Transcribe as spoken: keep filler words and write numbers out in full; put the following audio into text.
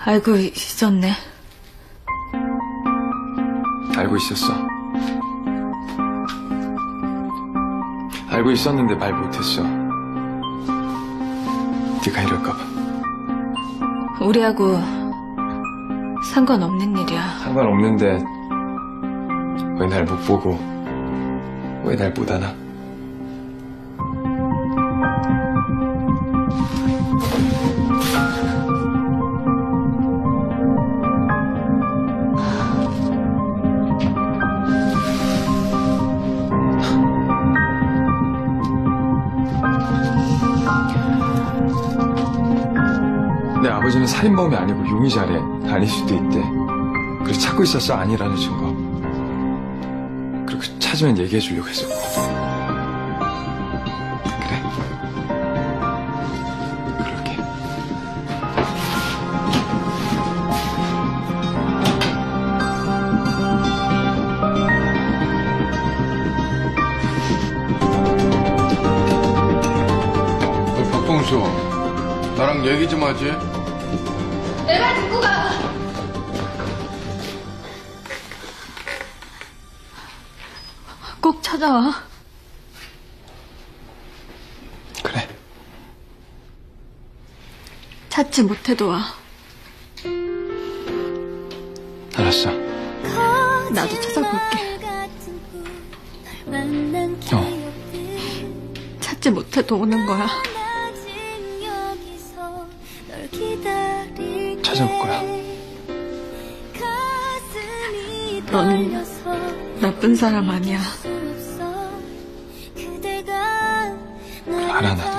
알고 있었네. 알고 있었어. 알고 있었는데 말 못했어. 네가 이럴까봐. 우리하고 상관없는 일이야. 상관없는데 왜 날 못 보고 왜 날 못 안아? 내 아버지는 살인범이 아니고 용의자래. 아닐 수도 있대. 그래서 찾고 있었어. 아니라는 증거. 그리고 찾으면 얘기해 주려고 했었고. 그래. 그럴게. 어, 박봉수, 나랑 얘기 좀 하지. 내 말 듣고 가. 꼭 찾아와. 그래. 찾지 못해도 와. 알았어. 나도 찾아볼게. 어. 찾지 못해도 오는 거야. 찾아볼 거야. 넌 나쁜 사람 아니야. 알아, 나도.